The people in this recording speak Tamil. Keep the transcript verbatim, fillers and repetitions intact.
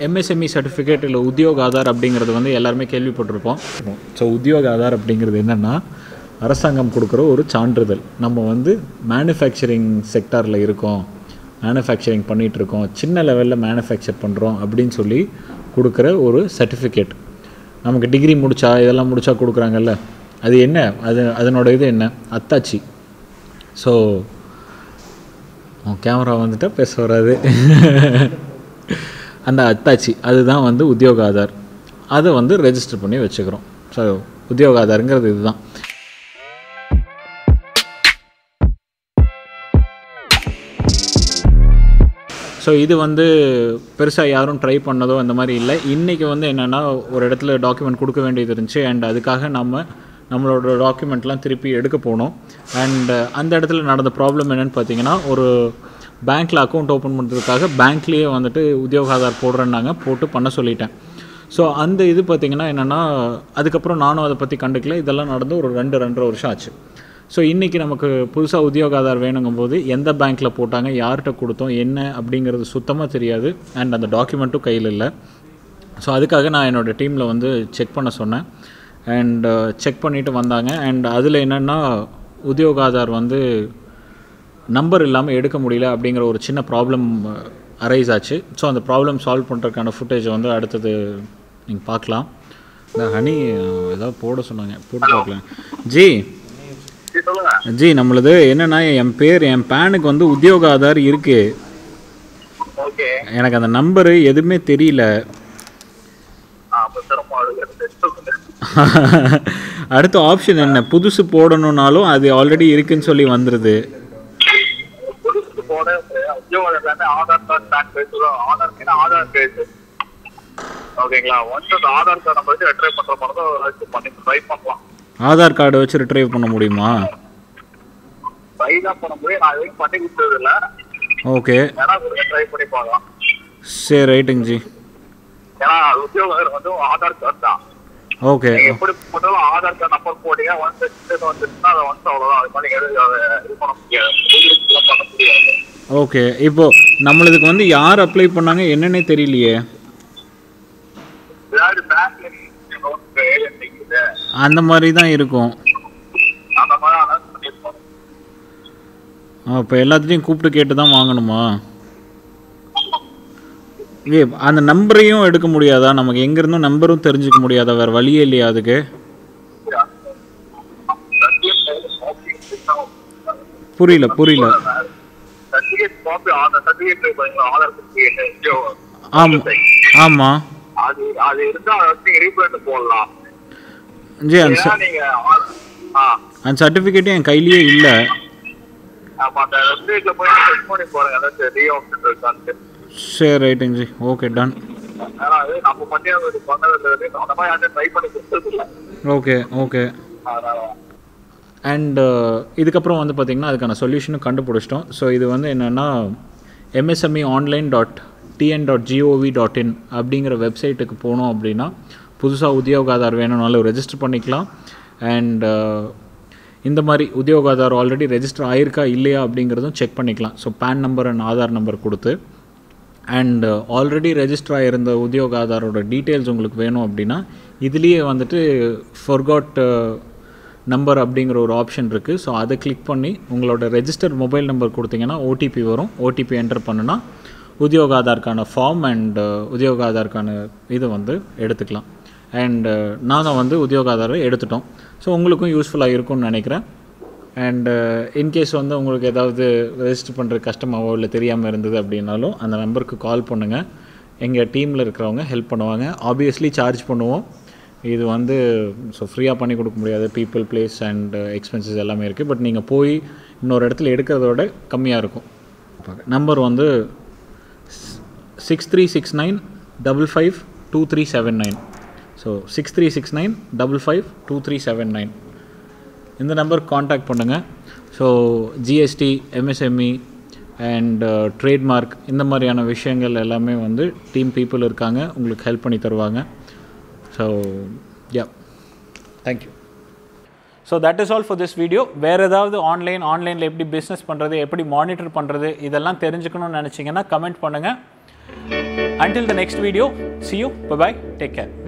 எம்எஸ்எம்இ சர்டிஃபிகேட் இல்லை உத்தியோக ஆதார் அப்படிங்கிறது வந்து எல்லாருமே கேள்விப்பட்டிருப்போம். ஸோ உத்தியோக ஆதார் அப்படிங்கிறது என்னென்னா அரசாங்கம் கொடுக்குற ஒரு சான்றிதழ். நம்ம வந்து மேனுஃபேக்சரிங் செக்டாரில் இருக்கோம், மேனுஃபேக்சரிங் பண்ணிகிட்ருக்கோம், சின்ன லெவலில் மேனுஃபேக்சர் பண்ணுறோம் அப்படின்னு சொல்லி கொடுக்குற ஒரு சர்டிஃபிகேட். நமக்கு டிகிரி முடித்தா இதெல்லாம் முடித்தா கொடுக்குறாங்கல்ல, அது என்ன, அது அதனோட இது என்ன, அத்தாச்சி. ஸோ கேமரா வந்துட்டால் பேச வராது. அந்த அத்தாச்சி அதுதான் வந்து உத்தியோக ஆதார். அதை வந்து ரெஜிஸ்டர் பண்ணி வச்சுக்கிறோம். ஸோ உத்தியோக ஆதாருங்கிறது இதுதான். ஸோ இது வந்து பெருசாக யாரும் ட்ரை பண்ணதோ அந்த மாதிரி இல்லை. இன்றைக்கி வந்து என்னென்னா ஒரு இடத்துல டாக்குமெண்ட் கொடுக்க வேண்டியது இருந்துச்சு. அண்ட் அதுக்காக நம்ம நம்மளோட டாக்குமெண்ட்லாம் திருப்பி எடுக்க போனோம். அண்ட் அந்த இடத்துல நடந்த ப்ராப்ளம் என்னென்னு பார்த்தீங்கன்னா, ஒரு பேங்க்கில் அக்கௌண்ட் ஓப்பன் பண்ணுறதுக்காக பேங்க்லேயே வந்துட்டு உத்தியோக ஆதார் போடுறேன்னாங்க, போட்டு பண்ண சொல்லிட்டேன். ஸோ அந்த இது பார்த்திங்கன்னா என்னென்னா, அதுக்கப்புறம் நானும் அதை பற்றி கண்டுக்கல. இதெல்லாம் நடந்து ஒரு ரெண்டு ரெண்டரை வருஷம் ஆச்சு. ஸோ இன்றைக்கி நமக்கு புதுசாக உத்தியோக ஆதார் வேணுங்கும் போது எந்த பேங்க்கில் போட்டாங்க, யார்கிட்ட கொடுத்தோம், என்ன அப்படிங்கிறது சுத்தமாக தெரியாது. அண்ட் அந்த டாக்குமெண்ட்டும் கையில் இல்லை. ஸோ அதுக்காக நான் என்னோடய டீமில் வந்து செக் பண்ண சொன்னேன். அண்ட் செக் பண்ணிவிட்டு வந்தாங்க. அண்ட் அதில் என்னென்னா உத்தியோக ஆதார் வந்து நம்பர் இல்லாமல் எடுக்க முடியல அப்படிங்கிற ஒரு சின்ன ப்ராப்ளம் அரைஸ் ஆச்சு. ஸோ அந்த ப்ராப்ளம் சால்வ் பண்ணுறதுக்கான ஃபுட்டேஜை வந்து அடுத்தது நீங்கள் பார்க்கலாம். இந்த ஹனி ஏதாவது போட சொன்னாங்க, போட்டு பார்க்கலாம். ஜி ஜி நம்மளது என்னென்னா, என் பேர் என் பேனுக்கு வந்து உத்தியோக ஆதார் இருக்குது. எனக்கு அந்த நம்பரு எதுவுமே தெரியல. அடுத்த ஆப்ஷன் என்ன, புதுசு போடணுன்னாலும் அது ஆல்ரெடி இருக்குன்னு சொல்லி வந்துடுது. ஆதார் கார்டு வச்சு ரிட்ரைவ் பண்ண முடியுமா? ஓகே சரி ரைட்டுங்க ஜி. ஓகே எப்படி போட்டாலும் ஆதார் கார்டு நம்பர் போட்டீங்க, ஒன்ஸ் வந்துச்சுன்னா அதை ஒன்ஸ் அவ்வளோதான். அது மாதிரி இது பண்ண முடியாது. ஓகே, இப்போ நம்மளுக்கு வந்து யார் அப்ளை பண்ணாங்க என்னன்னே தெரியலையே. அந்த மாதிரி தான் இருக்கும். இப்போ எல்லாத்தையும் கூப்பிட்டு கேட்டு தான் வாங்கணுமா? ஏ அந்த நம்பரையும் எடுக்க முடியாதா? நமக்கு எங்கேருந்தும் நம்பரும் தெரிஞ்சுக்க முடியாதா? வேறு வழியே இல்லையா அதுக்கு? புரியல புரியல ஆமாம் ஆமாம் ஜி. அந்த சர்டிஃபிகேட்டும் என் கையிலேயே இல்லை. சரி ரைட்டுங்க ji. Okay done. Okay okay. And இதுக்கப்புறம் வந்து பார்த்திங்கன்னா அதுக்கான சொல்யூஷனும் கண்டுபிடிச்சிட்டோம். ஸோ இது வந்து என்னென்னா MSME online dot TN dot GOV dot IN அப்படிங்கிற வெப்சைட்டுக்கு போனோம் அப்படின்னா புதுசாக உத்தியோக ஆதார் வேணும்னாலும் ரெஜிஸ்டர் பண்ணிக்கலாம். அண்ட் இந்த மாதிரி உத்தியோக ஆதார் ஆல்ரெடி ரெஜிஸ்டர் ஆயிருக்கா இல்லையா அப்படிங்கிறதும் செக் பண்ணிக்கலாம். So PAN number and Aadhaar number கொடுத்து அண்ட் ஆல்ரெடி ரெஜிஸ்டர் ஆகிருந்த உத்தியோக ஆதாரோட டீட்டெயில்ஸ் உங்களுக்கு வேணும் அப்படின்னா இதுலேயே வந்துட்டு ஃபர்காட் நம்பர் அப்படிங்கிற ஒரு ஆப்ஷன் இருக்குது. ஸோ அதை கிளிக் பண்ணி உங்களோட ரெஜிஸ்டர் மொபைல் நம்பர் கொடுத்தீங்கன்னா ஓடிபி வரும். ஓடிபி என்டர் பண்ணுனா உத்தியோக ஆதாருக்கான ஃபார்ம் அண்ட் உத்தியோக ஆதாருக்கான இதை வந்து எடுத்துக்கலாம். அண்ட் நாங்கள் வந்து உத்தியோக ஆதாரை எடுத்துட்டோம். ஸோ உங்களுக்கும் யூஸ்ஃபுல்லாக இருக்கும்னு நினைக்கிறேன். அண்டு இன்கேஸ் வந்து உங்களுக்கு ஏதாவது ரெஜிஸ்டர் பண்ணுறது கஷ்டமாகவோ இல்லை தெரியாமல் இருந்தது அப்படின்னாலும் அந்த நம்பருக்கு கால் பண்ணுங்கள். எங்கள் டீமில் இருக்கிறவங்க ஹெல்ப் பண்ணுவாங்க. ஆப்வியஸ்லி சார்ஜ் பண்ணுவோம். இது வந்து ஸோ ஃப்ரீயாக பண்ணி கொடுக்க முடியாது. பீப்புள், பிளேஸ் அண்ட் எக்ஸ்பென்சஸ் எல்லாமே இருக்குது. பட் நீங்கள் போய் இன்னொரு இடத்துல எடுக்கிறதோட கம்மியாக இருக்கும். நம்பர் வந்து six three six nine double five two three seven nine. So six three six nine double five two three seven nine இந்த நம்பருக்கு காண்டாக்ட் பண்ணுங்கள். So GST, MSME and trademark இந்த மாதிரியான விஷயங்கள் எல்லாமே வந்து டீம் பீப்புள் இருக்காங்க, உங்களுக்கு ஹெல்ப் பண்ணி தருவாங்க. So yeah, thank you. So that is all for this video. வேறு ஏதாவது ஆன்லைன் ஆன்லைனில் எப்படி பிஸ்னஸ் பண்ணுறது, எப்படி மானிட்டர் பண்ணுறது இதெல்லாம் தெரிஞ்சுக்கணும்னு நினச்சிங்கன்னா கமெண்ட் பண்ணுங்கள். Until the next video, see you. Bye bye. Take care.